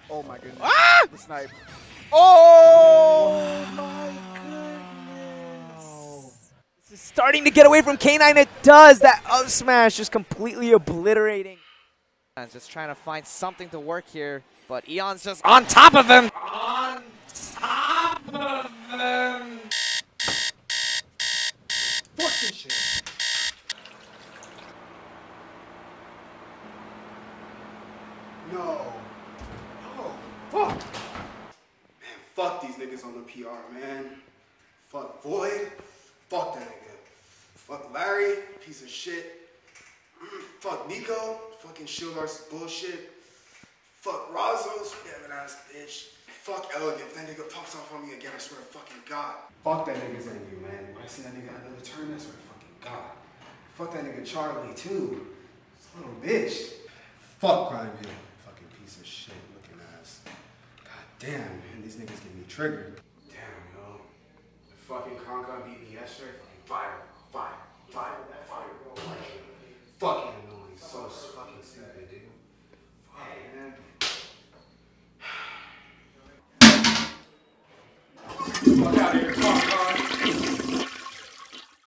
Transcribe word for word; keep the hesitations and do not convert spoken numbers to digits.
Oh my goodness. Ah! The snipe. Oh Wow. my goodness. This is starting to get away from K nine. It does. That up smash just completely obliterating. Just trying to find something to work here, but Eon's just on top of him. On top of him. Fuck this shit. No. Oh, fuck. Man, fuck these niggas on the P R, man. Fuck Void. Fuck that nigga. Fuck Larry, piece of shit. Fuck Nico, fucking shield arse bullshit. Fuck Razzo, spamming ass bitch. Fuck Elegant, if that nigga pops off on me again, I swear to fucking God. Fuck that nigga's enemy, man. When I see that nigga at another turn, I swear to fucking God. Fuck that nigga Charlie, too. This little bitch. Fuck Cryville, fucking piece of shit looking ass. God damn, man, these niggas get me triggered. Damn, yo. The fucking Conca beat me yesterday, fucking fire, fire, fire, fire, fire. Fucking annoying, so fucking stupid, dude. Fuck, man. Fuck out of here.